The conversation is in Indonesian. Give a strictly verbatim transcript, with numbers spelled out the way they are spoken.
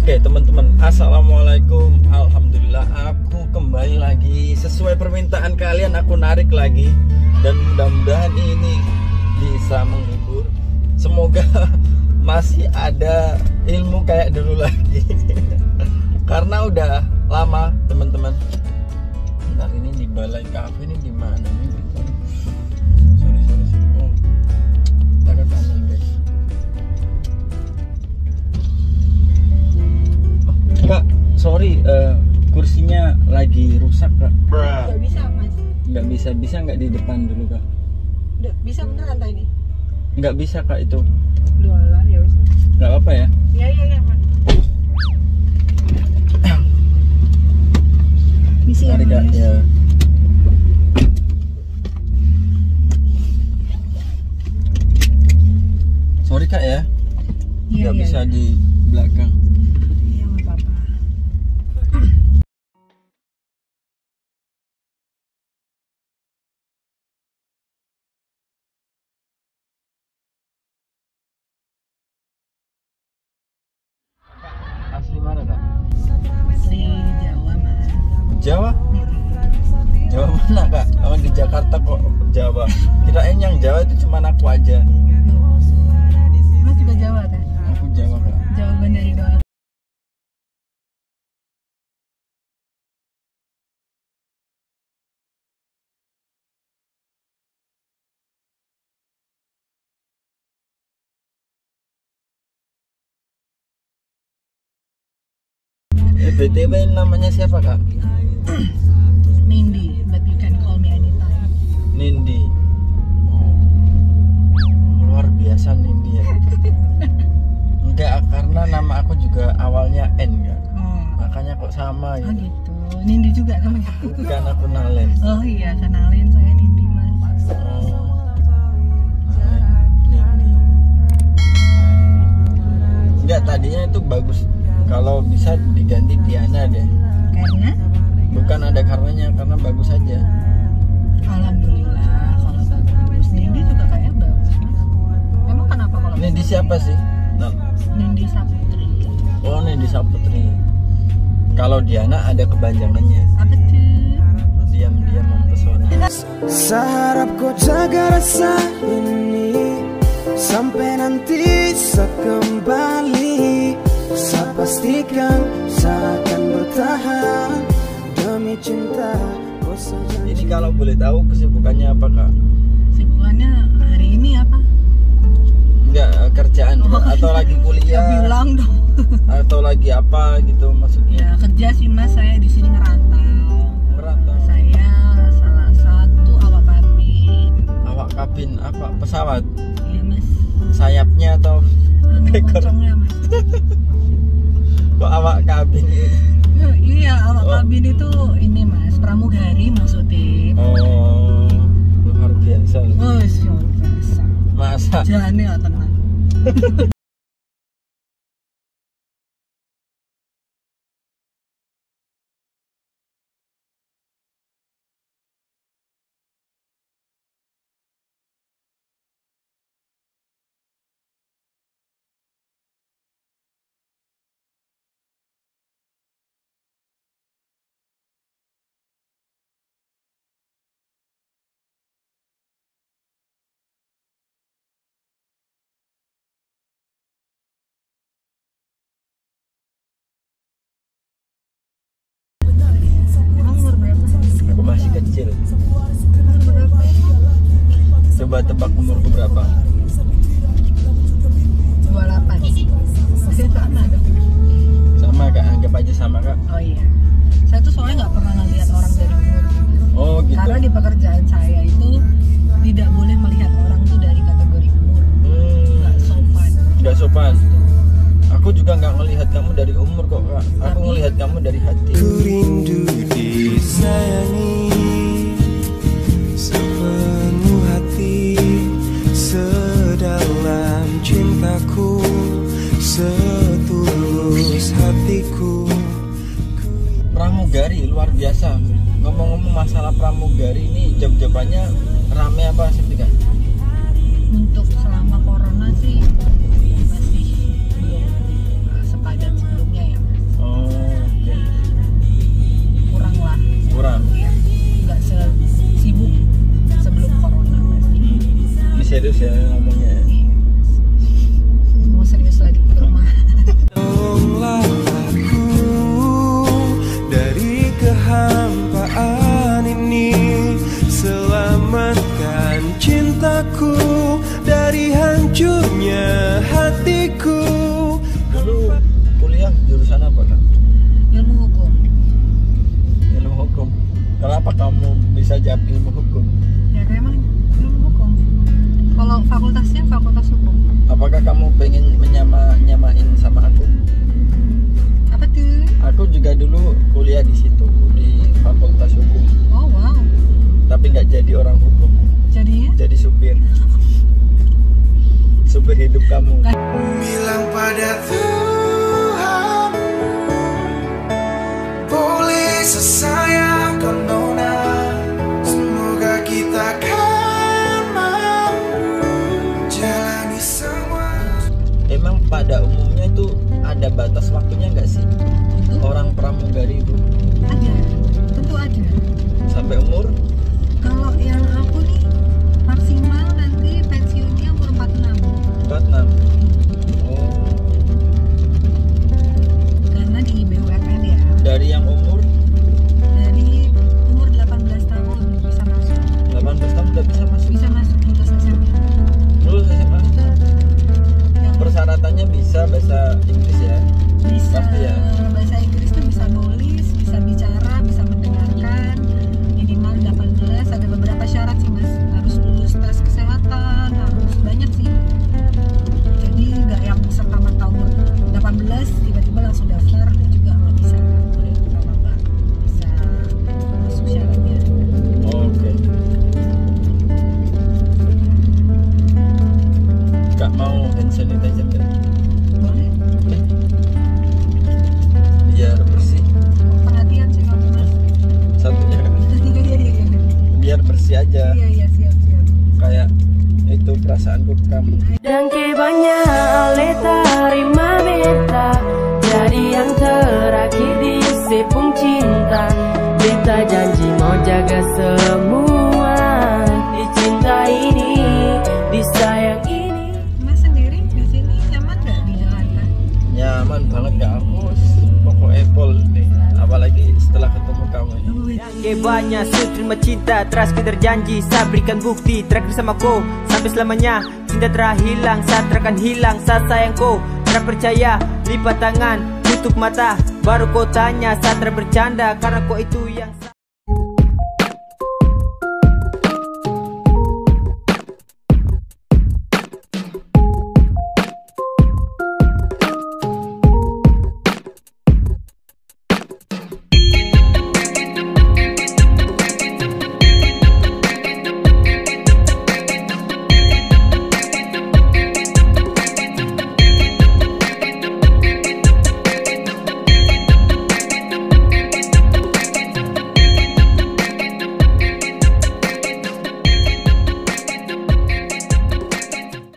Oke teman-teman, assalamualaikum. Alhamdulillah aku kembali lagi sesuai permintaan kalian, aku narik lagi. Dan mudah-mudahan ini bisa menghibur. Semoga masih ada ilmu kayak dulu lagi. Karena udah lama teman-teman. Bentar, ini di Balai Cafe ini di mana nih? Sorry sorry sorry. Oh, kita ke kanan guys. Kak, sorry, uh, kursinya lagi rusak kak. Nggak bisa mas. Nggak bisa, bisa nggak di depan dulu kak? Nggak bisa beneran tak ini? Nggak bisa kak itu. Duh lah ya wis. Nggak apa ya? Iya iya iya mas. Misi ya Mari kak, mas. ya. Sorry kak ya, Iya nggak iya. bisa Iya. di belakang. Iya nggak apa-apa. Asli mana kak? Asli Jawa mas. Jawa? Jawa mana kak? Oh di Jakarta kok Jawa. Kirain yang Jawa itu cuma aku aja. Mas juga Jawa kan? Aku Jawa kak. Jawaban dari doa. Eh, B T W namanya siapa kak? Nindi, but you can call me anytime. Nindi. Oh, luar biasa Nindi ya. Enggak, karena nama aku juga awalnya N ya. Oh, Makanya kok sama oh gitu. gitu. Nindi juga namanya. Bukan aku Nalen. Oh iya, kenalin saya Nindi mas. Oh. Nindi. Enggak, tadinya itu bagus. Kalau bisa diganti Diana deh. Karena? Bukan ada karenanya, karena bagus aja. Alhamdulillah kalau bagus. Nindi juga kayaknya bagus mas. Emang kenapa kalau Nindi siapa sih? Nah. Nindi Saputri? Oh, Nindi Saputri. Kalau Diana ada kepanjangannya. Apa tuh? Diam-diam mempesona. Seharap kau jaga rasa ini sampai nanti saat kembali. Saya pastikan saya akan bertahan demi cinta kau saja. Jadi kalau boleh tahu kesibukannya apa kak? Sibukannya hari ini apa? Enggak, eh, kerjaan Oh. atau lagi Ya kuliah bilang dong. atau lagi apa gitu maksudnya? Ya kerja sih mas, saya di sini ngerantau. Merantau. Saya salah satu awak kabin. Awak kabin apa? Pesawat? Iya mas. Sayapnya atau Anu ekor? pocongnya mas. Kok awak kabin? Ya, iya awak Oh. kabin itu ini mas, pramugari maksudnya. Oh, luar biasa. Oh siapa biasa. Masa? Jane ya tenang. Emang umur berapa? Aku masih kecil. Umur berapa? Coba tebak umurku berapa? dua puluh delapan. Masih sama dong. Sama kak, anggap aja sama kak. Oh iya. Saya tuh soalnya nggak pernah ngelihat orang dari umur. Oh gitu. Karena di pekerjaan saya itu tidak boleh melihat orang tuh dari kategori umur. Hmm, Nggak sopan. nggak sopan. Aku juga nggak melihat kamu dari umur kok kak. Aku Tapi- melihat kamu dari hati. Ku rindu disayangi sepenuh hati, sedalam cintaku, setulus hatiku. Pramugari luar biasa. Ngomong-ngomong masalah pramugari ini, job-jobannya rame apa sih kak? Untuk selama corona sih masih belum uh, sepadat sebelumnya ya. Kenapa kamu bisa jawab ilmu hukum? Ya emang ilmu hukum. Kalau fakultasnya fakultas hukum. Apakah kamu pengen menyama nyamain sama aku? Apa tuh? Aku juga dulu kuliah di situ di fakultas hukum, Oh wow. tapi nggak jadi orang hukum, Jadinya? jadi supir. Supir hidup kamu. Bilang pada Tuhan, boleh sesayang kau nona, semoga kita kan mampu jalani semua. Emang pada umumnya itu ada batas waktunya nggak sih orang pramugari itu? Ada, tentu ada. Sampai umur? Kalau yang aku nih maksimal nanti pensiunnya umur empat puluh enam. empat puluh enam. Oh, Karena di B U M N ya. dari yang umur Dari umur delapan belas tahun bisa masuk. delapan belas tahun udah bisa masuk. Bisa masuk lulus S M A. Lulus S M A. Betul. Yang Persyaratannya bisa bahasa Inggris ya. bisa Pasti ya. bahasa Inggris tuh bisa nulis, bisa bicara, bisa mendengarkan. Minimal delapan belas, ada beberapa syarat sih Mas. Harus lulus tes kesehatan, harus banyak sih. Jadi nggak yang serta-merta umur delapan belas tiba-tiba langsung daftar juga nggak bisa. Boleh kalau nggak bisa masuk syaratnya. Oke. Gak mau hand sanitizer nggak? Boleh. Biar bersih. Perhatian sih kamu Mas. Satunya kan. Iya iya iya. Biar bersih aja. Iya iya siap siap. Kayak itu perasaanku ke kamu. Dan ke banyak leta rima beta, jadi yang terakhir di sepung cinta. Beta janji mau jaga semua di cinta ini, di sayang ini. Mas sendiri di sini nyaman nggak di Jakarta? Nyaman banget gak aku. Pokok Apple nih. Apalagi setelah ketemu kamu ini. Ke banyak sudah terima cinta, trust kita janji, saya berikan bukti terakhir sama kau sampai selamanya. Cinta telah hilang, saat akan hilang, saat sayangku tidak percaya, lipat tangan, tutup mata, baru kau tanya, saat bercanda karena kau itu yang